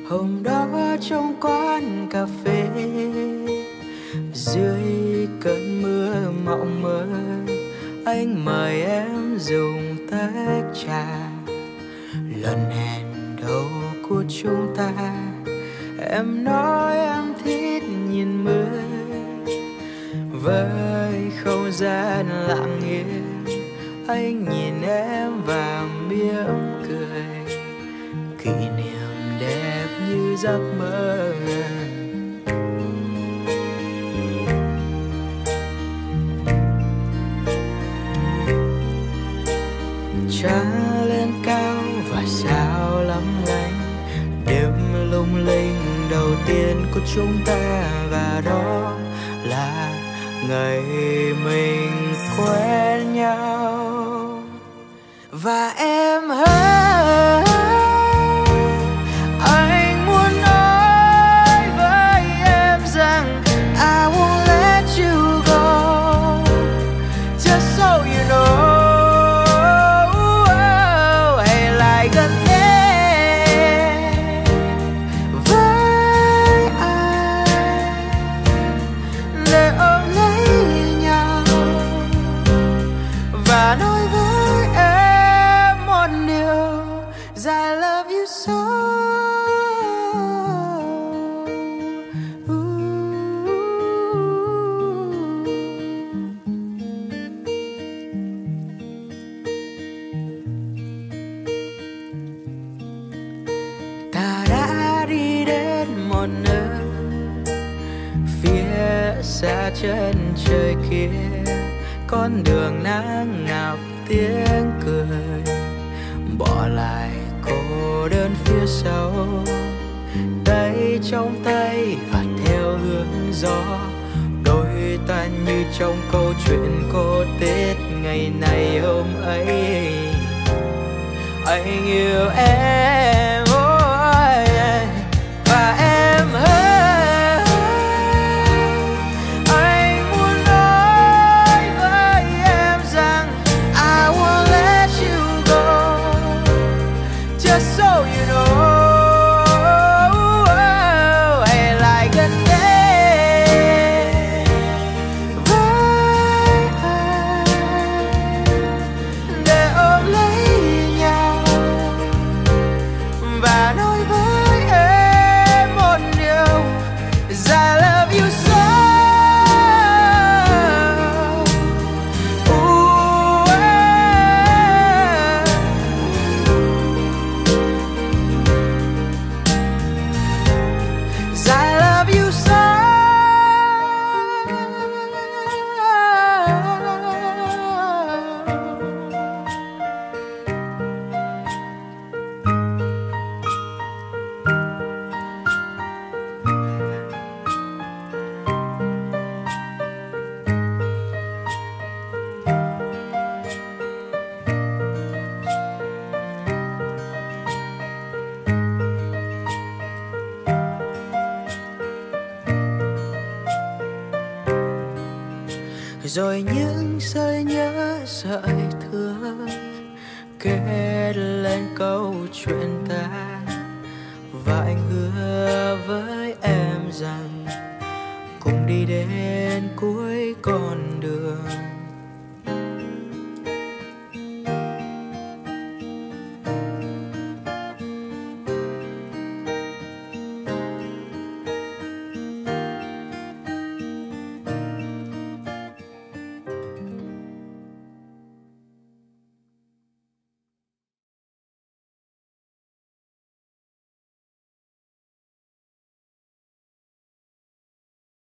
Hôm đó trong quán cà phê, dưới cơn mưa mộng mơ, anh mời em dùng tách trà. Lần hẹn đầu của chúng ta, em nói em thích nhìn mưa. Với không gian lặng yên, anh nhìn em và mỉm cười. Kỷ niệm đẹp như giấc mơ. Trăng lên cao và sao lắm lánh, đêm lung linh đầu tiên của chúng ta. Và đó là ngày mình quen nhau. Và em hỡi, anh muốn nói với em rằng I won't let you go, just so you know. Xa chân trời kia, con đường nắng ngọc tiếng cười, bỏ lại cô đơn phía sau. Tay trong tay và theo hướng gió, đôi ta như trong câu chuyện cổ tích. Ngày này hôm ấy anh yêu em, ôi, và em hỡi. Rồi những sợi nhớ sợi thương kết lên câu chuyện ta. Và anh hứa